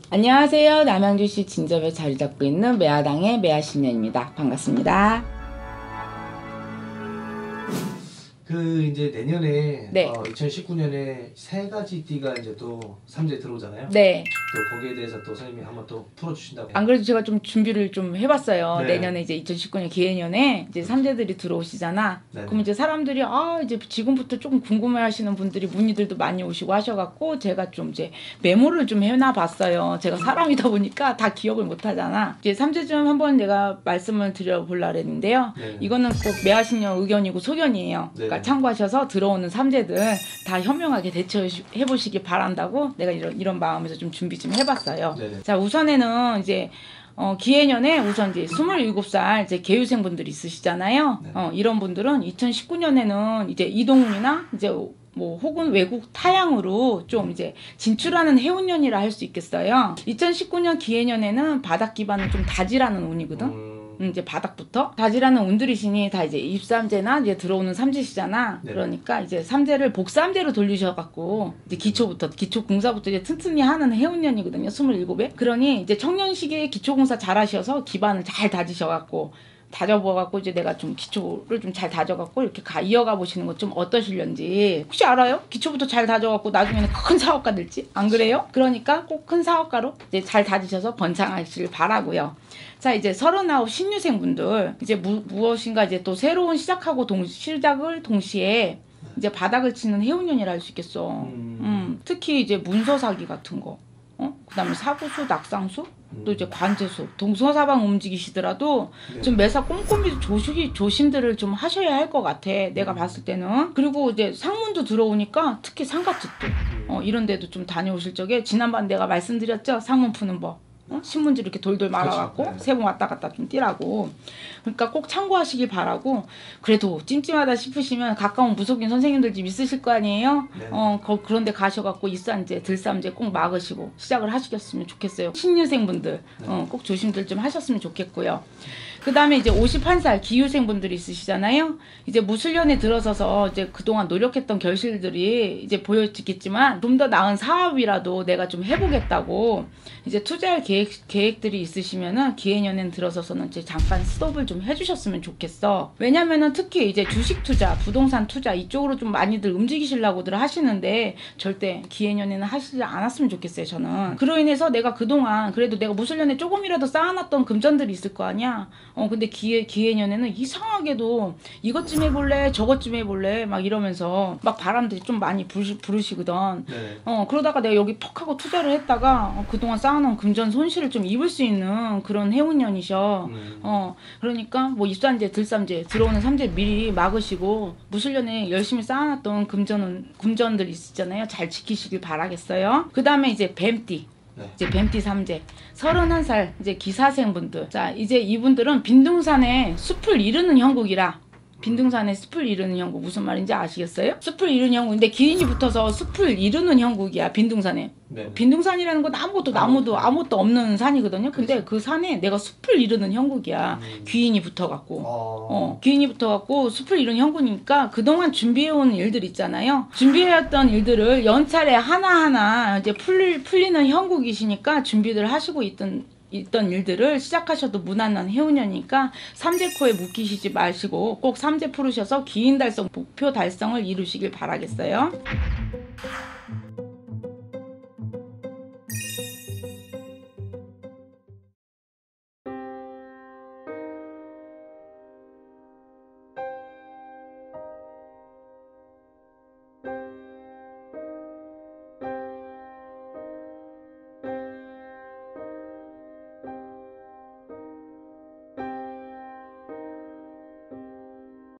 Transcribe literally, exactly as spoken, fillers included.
안녕하세요. 남양주시 진접에 자리 잡고 있는 매화당의 매화신녀입니다. 반갑습니다. 그 이제 내년에 네. 어, 이천십구 년에 세 가지 띠가 이제 또 삼재에 들어오잖아요. 네. 또 거기에 대해서 또 선생님이 한번 또 풀어주신다고. 안 그래도 제가 좀 준비를 좀 해봤어요. 네. 내년에 이제 이천십구 년 기해년에 이제 삼재들이 들어오시잖아. 네네. 그럼 이제 사람들이 아 이제 지금부터 조금 궁금해하시는 분들이 문의들도 많이 오시고 하셔갖고 제가 좀 이제 메모를 좀 해놔봤어요. 제가 사람이다 보니까 다 기억을 못하잖아. 이제 삼재 좀 한번 내가 말씀을 드려보려 했는데요. 네네. 이거는 꼭 매화신녀 의견이고 소견이에요. 그러니까 참고하셔서 들어오는 삼재들 다 현명하게 대처해 보시기 바란다고 내가 이런 이런 마음에서 좀 준비 좀 해봤어요. 네네. 자, 우선에는 이제 어, 기해년에 우선 이제 스물일곱 살 이제 개유생분들이 있으시잖아요. 어, 이런 분들은 이천십구 년에는 이제 이동운이나 이제 뭐 혹은 외국 타향으로 좀 이제 진출하는 해운년이라 할 수 있겠어요. 이천십구 년 기해년에는 바닥 기반을 좀 다지라는 운이거든. 음. 이제 바닥부터 다지라는 운들이시니 다 이제 입삼재나 이제 들어오는 삼재시잖아. 네. 그러니까 이제 삼재를 복삼재로 돌리셔갖고 이제 기초부터 기초 공사부터 이제 튼튼히 하는 해운년이거든요. 스물일곱에. 그러니 이제 청년 시기에 기초 공사 잘하셔서 기반을 잘 다지셔갖고. 다져보아갖고 이제 내가 좀 기초를 좀 잘 다져갖고 이렇게 가 이어가 보시는 것 좀 어떠실런지 혹시 알아요? 기초부터 잘 다져갖고 나중에는 큰 사업가 될지 안 그래요? 그러니까 꼭 큰 사업가로 이제 잘 다지셔서 번창하시길 바라고요. 자, 이제 서른아홉 신유생분들 이제 무, 무엇인가 이제 또 새로운 시작하고 동 시작을 동시에 이제 바닥을 치는 해운년이라 할 수 있겠어. 음. 음, 특히 이제 문서 사기 같은 거. 어? 그다음에 사구수, 낙상수, 또 이제 관제수, 동서사방 움직이시더라도 네. 좀 매사 꼼꼼히 조시, 조심들을 좀 하셔야 할 것 같아. 내가 봤을 때는. 그리고 이제 상문도 들어오니까 특히 상가집도 어, 이런 데도 좀 다녀오실 적에 지난번 내가 말씀드렸죠? 상문 푸는 법. 어? 신문지 이렇게 돌돌 말아갖고 그렇죠. 세 번 왔다 갔다 좀 뛰라고. 그러니까 꼭 참고하시길 바라고. 그래도 찜찜하다 싶으시면 가까운 무속인 선생님들 집 있으실 거 아니에요? 네. 어, 거, 그런데 가셔갖고 입삼재, 들삼재 꼭 막으시고 시작을 하시겠으면 좋겠어요. 신유생분들 네. 어, 꼭 조심들 좀 하셨으면 좋겠고요. 그 다음에 이제 오십한 살 기유생분들이 있으시잖아요. 이제 무술년에 들어서서 이제 그동안 노력했던 결실들이 이제 보여지겠지만 좀 더 나은 사업이라도 내가 좀 해보겠다고 이제 투자할 계획, 계획들이 있으시면은 기해년엔 들어서서는 이제 잠깐 스톱을 좀 해주셨으면 좋겠어. 왜냐면은 특히 이제 주식 투자, 부동산 투자 이쪽으로 좀 많이들 움직이시려고들 하시는데 절대 기해년에는 하시지 않았으면 좋겠어요, 저는. 그로 인해서 내가 그동안 그래도 내가 무술년에 조금이라도 쌓아놨던 금전들이 있을 거 아니야. 어 근데 기해 기해년에는 이상하게도 이것 좀 해볼래 저것 좀 해볼래 막 이러면서 막 바람들이 좀 많이 부르시, 부르시거든. 네. 어 그러다가 내가 여기 퍽 하고 투자를 했다가 어, 그동안 쌓아놓은 금전 손실을 좀 입을 수 있는 그런 해운년이셔. 음. 어 그러니까 뭐 입삼재 들삼재 들어오는 삼재 미리 막으시고 무술년에 열심히 쌓아놨던 금전은 금전들 있잖아요. 잘 지키시길 바라겠어요. 그 다음에 이제 뱀띠. 네. 이제 뱀띠 삼재 서른한 살 이제 기사생분들. 자, 이제 이분들은 빈둥산에 숲을 이루는 형국이라. 빈둥산에 숲을 이루는 형국 무슨 말인지 아시겠어요? 숲을 이루는 형국인데 기인이 붙어서 숲을 이루는 형국이야. 빈둥산에. 네. 빈둥산이라는 건 아무것도 나무도 아무것도 없는 산이거든요. 근데 그렇죠. 그 산에 내가 숲을 이루는 형국이야. 음. 귀인이 붙어갖고 어. 어 귀인이 붙어갖고 숲을 이루는 형국이니까 그동안 준비해온 일들 있잖아요. 준비해왔던 일들을 연차례 하나하나 이제 풀, 풀리는 형국이시니까 준비를 하시고 있던 있던 일들을 시작하셔도 무난한 해운년이니까 삼재코에 묶이시지 마시고 꼭 삼재 풀으셔서 기인 달성 목표 달성을 이루시길 바라겠어요.